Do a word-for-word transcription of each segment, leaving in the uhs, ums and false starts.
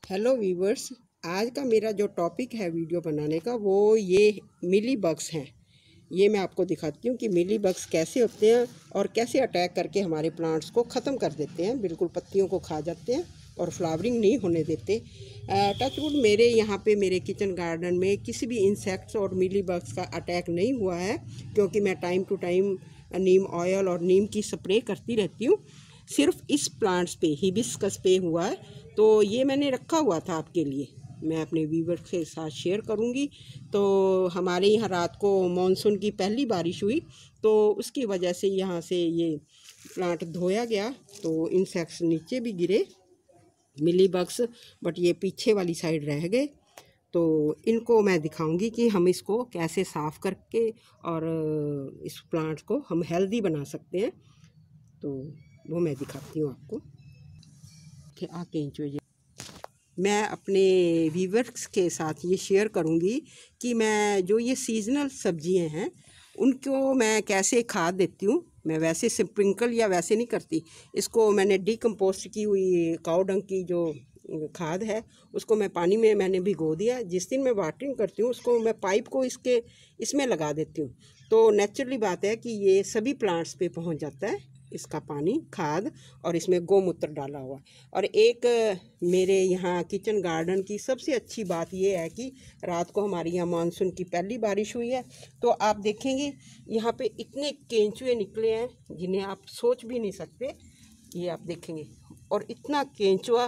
Hello viewers, आज का मेरा जो टॉपिक है वीडियो बनाने का वो ये मिली बग्स हैं। ये मैं आपको दिखाती हूँ कि मिली बग्स कैसे होते हैं और कैसे अटैक करके हमारे प्लांट्स को ख़त्म कर देते हैं, बिल्कुल पत्तियों को खा जाते हैं और फ्लावरिंग नहीं होने देते। टचवुड मेरे यहाँ पे मेरे किचन गार्डन में किसी भी इंसेक्ट्स और मिली बग्स का अटैक नहीं हुआ है, क्योंकि मैं time to time neem oil और नीम की स्प्रे करती रहती हूँ। सिर्फ इस प्लांट्स पे हिबिस्कस पे हुआ है, तो ये मैंने रखा हुआ था आपके लिए, मैं अपने व्यूवर के साथ शेयर करूंगी। तो हमारे यहाँ रात को मॉनसून की पहली बारिश हुई, तो उसकी वजह से यहाँ से ये प्लांट धोया गया, तो इंसेक्ट्स नीचे भी गिरे मिली बग्स, बट ये पीछे वाली साइड रह गए। तो इनको मैं दिखाऊंगी कि हम इसको कैसे साफ़ करके और इस प्लांट को हम हेल्दी बना सकते हैं, तो वो मैं दिखाती हूँ आपको कि आके इंजॉय। मैं अपने व्यूवर्स के साथ ये शेयर करूँगी कि मैं जो ये सीजनल सब्जियां हैं उनको मैं कैसे खाद देती हूँ। मैं वैसे स्प्रिंकल या वैसे नहीं करती, इसको मैंने डीकम्पोस्ट की हुई काऊ डंग की जो खाद है उसको मैं पानी में मैंने भिगो दिया। जिस दिन मैं वाटरिंग करती हूँ उसको मैं पाइप को इसके इसमें लगा देती हूँ, तो नेचुरली बात है कि ये सभी प्लांट्स पे पहुँच जाता है इसका पानी, खाद, और इसमें गोमूत्र डाला हुआ। और एक मेरे यहाँ किचन गार्डन की सबसे अच्छी बात ये है कि रात को हमारे यहाँ मानसून की पहली बारिश हुई है, तो आप देखेंगे यहाँ पे इतने केंचुए निकले हैं जिन्हें आप सोच भी नहीं सकते। ये आप देखेंगे, और इतना केंचुआ,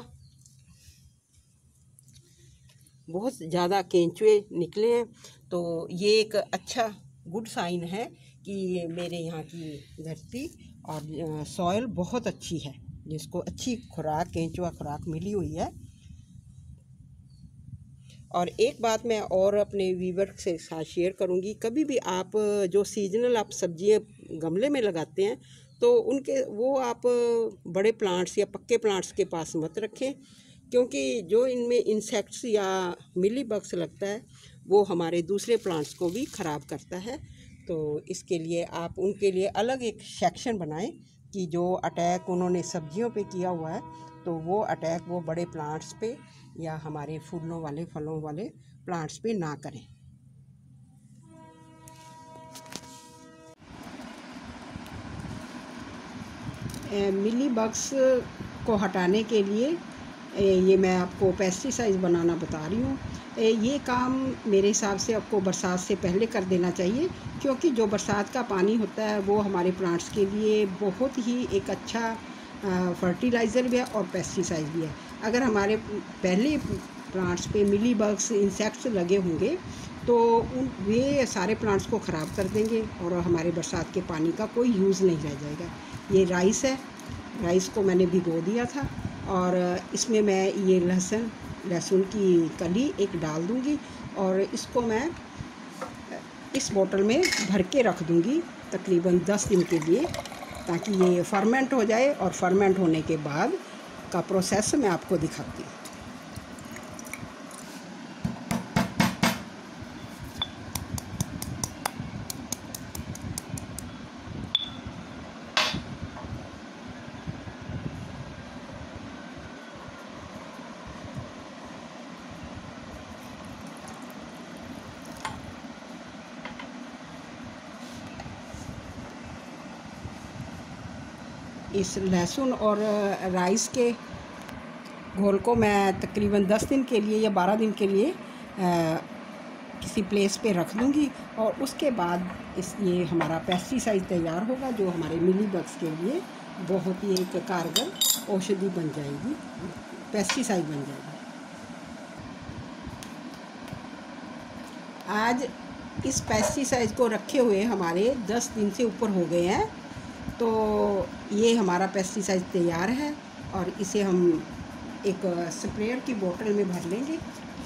बहुत ज़्यादा केंचुए निकले हैं, तो ये एक अच्छा गुड साइन है कि मेरे यहाँ की धरती और सॉइल बहुत अच्छी है, जिसको अच्छी खुराक, केंचुआ खुराक मिली हुई है। और एक बात मैं और अपने व्यूवर से साथ शेयर करूंगी, कभी भी आप जो सीजनल आप सब्जियां गमले में लगाते हैं तो उनके वो आप बड़े प्लांट्स या पक्के प्लांट्स के पास मत रखें, क्योंकि जो इनमें इंसेक्ट्स या मिली बग्स लगता है वो हमारे दूसरे प्लांट्स को भी ख़राब करता है। तो इसके लिए आप उनके लिए अलग एक सेक्शन बनाएं कि जो अटैक उन्होंने सब्जियों पे किया हुआ है तो वो अटैक वो बड़े प्लांट्स पे या हमारे फूलों वाले फलों वाले प्लांट्स पे ना करें। मिली बग्स को हटाने के लिए ये मैं आपको पेस्टिसाइड बनाना बता रही हूँ। ये काम मेरे हिसाब से आपको बरसात से पहले कर देना चाहिए, क्योंकि जो बरसात का पानी होता है वो हमारे प्लांट्स के लिए बहुत ही एक अच्छा फर्टिलाइज़र भी है और पेस्टिसाइड भी है। अगर हमारे पहले प्लांट्स पे मिली बग्स, इंसेक्ट्स लगे होंगे तो उन वे सारे प्लांट्स को ख़राब कर देंगे और हमारे बरसात के पानी का कोई यूज़ नहीं रह जाएगा। ये राइस है, राइस को मैंने भिगो दिया था और इसमें मैं ये लहसुन लहसुन की कली एक डाल दूंगी और इसको मैं इस बोतल में भर के रख दूंगी तकरीबन दस दिन के लिए, ताकि ये फर्मेंट हो जाए। और फर्मेंट होने के बाद का प्रोसेस मैं आपको दिखाती हूँ। इस लहसुन और राइस के घोल को मैं तकरीबन दस दिन के लिए या बारह दिन के लिए आ, किसी प्लेस पे रख दूंगी, और उसके बाद इस ये हमारा पेस्टिसाइड तैयार होगा जो हमारे मिली बग्स के लिए बहुत ही एक कारगर औषधि बन जाएगी, पेस्टिसाइड बन जाएगी। आज इस पेस्टिसाइड को रखे हुए हमारे दस दिन से ऊपर हो गए हैं, तो ये हमारा पेस्टिसाइड तैयार है और इसे हम एक स्प्रेयर की बोतल में भर लेंगे।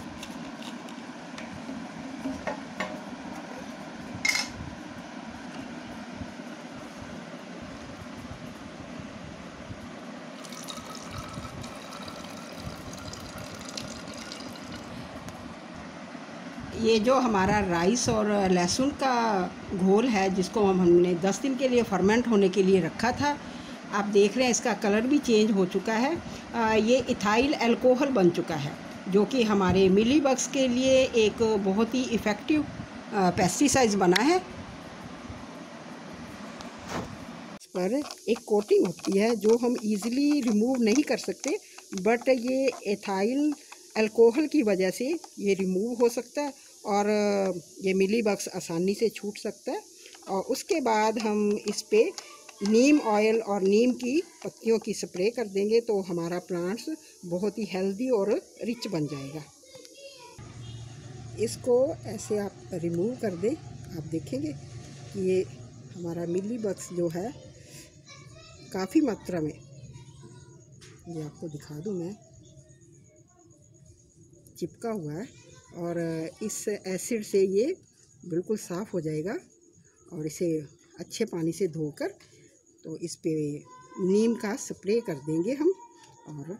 ये जो हमारा राइस और लहसुन का घोल है जिसको हम हमने दस दिन के लिए फर्मेंट होने के लिए रखा था, आप देख रहे हैं इसका कलर भी चेंज हो चुका है आ, ये इथाइल अल्कोहल बन चुका है, जो कि हमारे मिली बग्स के लिए एक बहुत ही इफ़ेक्टिव पेस्टिसाइड बना है। इस पर एक कोटिंग होती है जो हम इजीली रिमूव नहीं कर सकते, बट ये इथाइल अल्कोहल की वजह से ये रिमूव हो सकता है और ये मिली बग्स आसानी से छूट सकता है। और उसके बाद हम इस पे नीम ऑयल और नीम की पत्तियों की स्प्रे कर देंगे तो हमारा प्लांट्स बहुत ही हेल्दी और रिच बन जाएगा। इसको ऐसे आप रिमूव कर दें, आप देखेंगे कि ये हमारा मिली बग्स जो है काफ़ी मात्रा में, ये आपको दिखा दूँ मैं, चिपका हुआ है और इस एसिड से ये बिल्कुल साफ़ हो जाएगा। और इसे अच्छे पानी से धोकर तो इस पे नीम का स्प्रे कर देंगे हम। और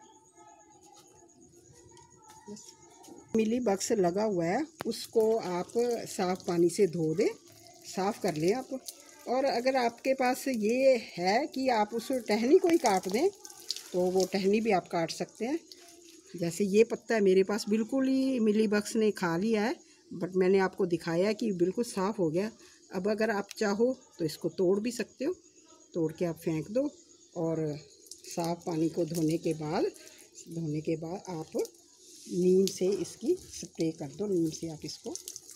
मिली बग्स लगा हुआ है उसको आप साफ़ पानी से धो दें, साफ़ कर लें आप। और अगर आपके पास ये है कि आप उस टहनी को ही काट दें तो वो टहनी भी आप काट सकते हैं। जैसे ये पत्ता है मेरे पास बिल्कुल ही मिली बग्स ने खा लिया है, बट मैंने आपको दिखाया कि बिल्कुल साफ़ हो गया। अब अगर आप चाहो तो इसको तोड़ भी सकते हो, तोड़ के आप फेंक दो और साफ़ पानी को धोने के बाद धोने के बाद आप नीम से इसकी स्प्रे कर दो। नीम से आप इसको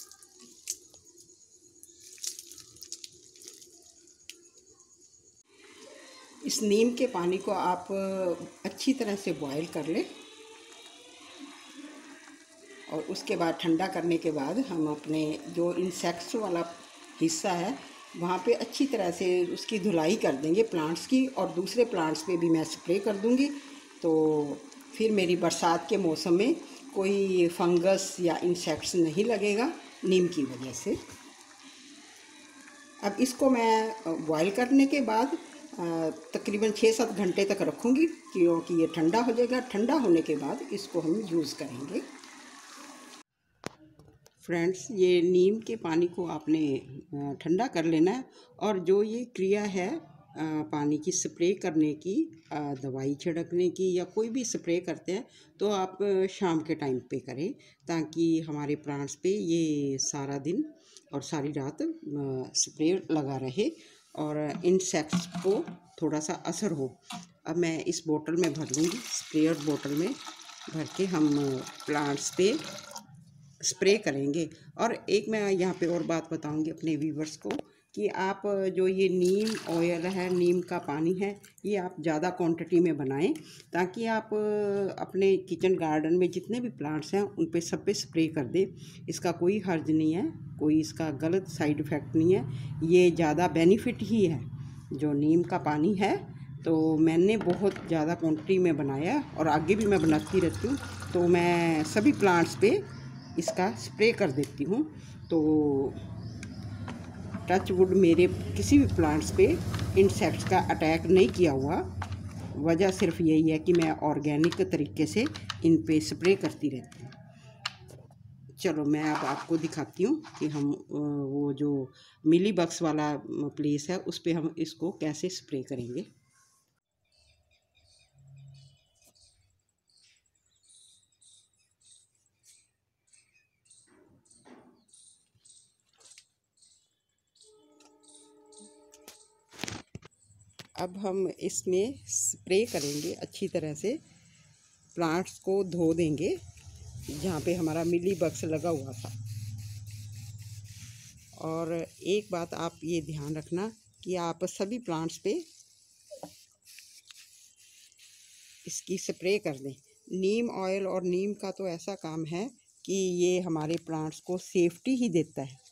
इस नीम के पानी को आप अच्छी तरह से बॉईल कर लें और उसके बाद ठंडा करने के बाद हम अपने जो इंसेक्ट्स वाला हिस्सा है वहाँ पे अच्छी तरह से उसकी धुलाई कर देंगे प्लांट्स की, और दूसरे प्लांट्स पे भी मैं स्प्रे कर दूँगी। तो फिर मेरी बरसात के मौसम में कोई फंगस या इंसेक्ट्स नहीं लगेगा नीम की वजह से। अब इसको मैं बॉईल करने के बाद तकरीबन छः सात घंटे तक रखूँगी क्योंकि ये ठंडा हो जाएगा। ठंडा होने के बाद इसको हम यूज़ करेंगे। फ्रेंड्स, ये नीम के पानी को आपने ठंडा कर लेना है और जो ये क्रिया है पानी की स्प्रे करने की, दवाई छिड़कने की या कोई भी स्प्रे करते हैं तो आप शाम के टाइम पे करें ताकि हमारे प्लांट्स पे ये सारा दिन और सारी रात स्प्रे लगा रहे और इंसेक्ट्स को थोड़ा सा असर हो। अब मैं इस बोतल में भर लूँगी, स्प्रेयर बोतल में भर के हम प्लांट्स पे स्प्रे करेंगे। और एक मैं यहाँ पे और बात बताऊँगी अपने व्यूवर्स को कि आप जो ये नीम ऑयल है, नीम का पानी है, ये आप ज़्यादा क्वांटिटी में बनाएं ताकि आप अपने किचन गार्डन में जितने भी प्लांट्स हैं उन पे सब पे स्प्रे कर दें। इसका कोई हर्ज नहीं है, कोई इसका गलत साइड इफ़ेक्ट नहीं है, ये ज़्यादा बेनिफिट ही है। जो नीम का पानी है तो मैंने बहुत ज़्यादा क्वांटिटी में बनाया और आगे भी मैं बनाती रहती हूँ, तो मैं सभी प्लांट्स पे इसका स्प्रे कर देती हूँ। तो टच वुड मेरे किसी भी प्लांट्स पे इंसेक्ट्स का अटैक नहीं किया हुआ। वजह सिर्फ यही है कि मैं ऑर्गेनिक तरीके से इन पे स्प्रे करती रहती हूँ। चलो मैं अब आपको दिखाती हूँ कि हम वो जो मिली बग्स वाला प्लेस है उस पे हम इसको कैसे स्प्रे करेंगे। अब हम इसमें स्प्रे करेंगे अच्छी तरह से, प्लांट्स को धो देंगे जहाँ पे हमारा मिली बग्स लगा हुआ था। और एक बात आप ये ध्यान रखना कि आप सभी प्लांट्स पे इसकी स्प्रे कर दें। नीम ऑयल और नीम का तो ऐसा काम है कि ये हमारे प्लांट्स को सेफ्टी ही देता है।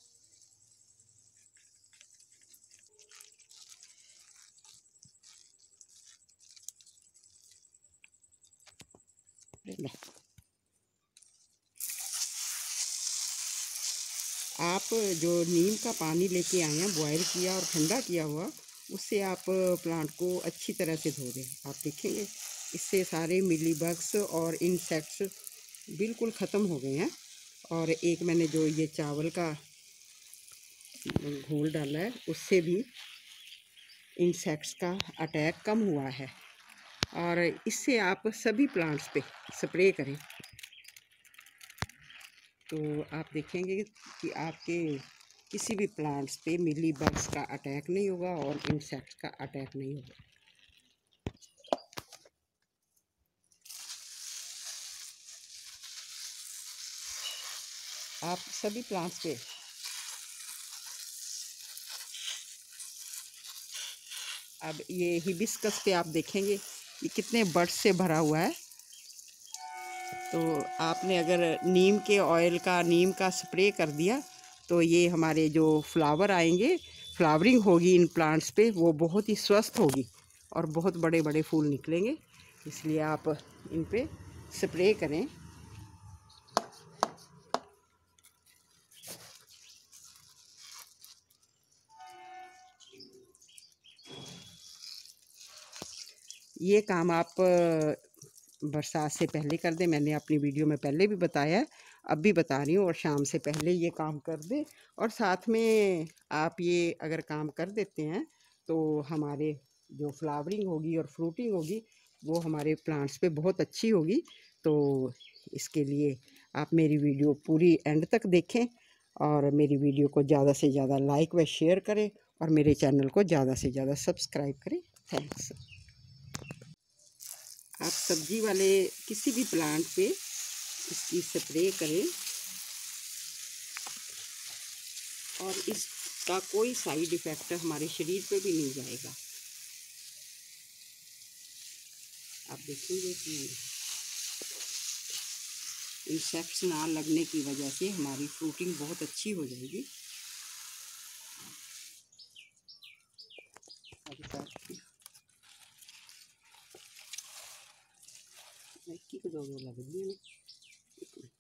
आप जो नीम का पानी लेके आए हैं बॉयल किया और ठंडा किया हुआ, उससे आप प्लांट को अच्छी तरह से धो दें। आप देखेंगे इससे सारे मिली बग्स और इंसेक्ट्स बिल्कुल ख़त्म हो गए हैं। और एक मैंने जो ये चावल का घोल डाला है उससे भी इंसेक्ट्स का अटैक कम हुआ है। और इससे आप सभी प्लांट्स पे स्प्रे करें तो आप देखेंगे कि आपके किसी भी प्लांट्स पे मिली बग्स का अटैक नहीं होगा और इंसेक्ट्स का अटैक नहीं होगा। आप सभी प्लांट्स पे अब ये हिबिस्कस पे आप देखेंगे ये कितने बड्स से भरा हुआ है। तो आपने अगर नीम के ऑयल का नीम का स्प्रे कर दिया तो ये हमारे जो फ्लावर आएंगे, फ्लावरिंग होगी इन प्लांट्स पे, वो बहुत ही स्वस्थ होगी और बहुत बड़े बड़े फूल निकलेंगे। इसलिए आप इन पे स्प्रे करें। ये काम आप बरसात से पहले कर दें। मैंने अपनी वीडियो में पहले भी बताया है, अब भी बता रही हूँ, और शाम से पहले ये काम कर दें। और साथ में आप ये अगर काम कर देते हैं तो हमारे जो फ्लावरिंग होगी और फ्रूटिंग होगी वो हमारे प्लांट्स पे बहुत अच्छी होगी। तो इसके लिए आप मेरी वीडियो पूरी एंड तक देखें और मेरी वीडियो को ज़्यादा से ज़्यादा लाइक व शेयर करें और मेरे चैनल को ज़्यादा से ज़्यादा सब्सक्राइब करें। थैंक्स। आप सब्जी वाले किसी भी प्लांट पे इसकी स्प्रे करें और इसका कोई साइड इफ़ेक्ट हमारे शरीर पे भी नहीं जाएगा। आप देखेंगे कि इंसेक्ट्स ना लगने की वजह से हमारी फ्रूटिंग बहुत अच्छी हो जाएगी। की को दो लग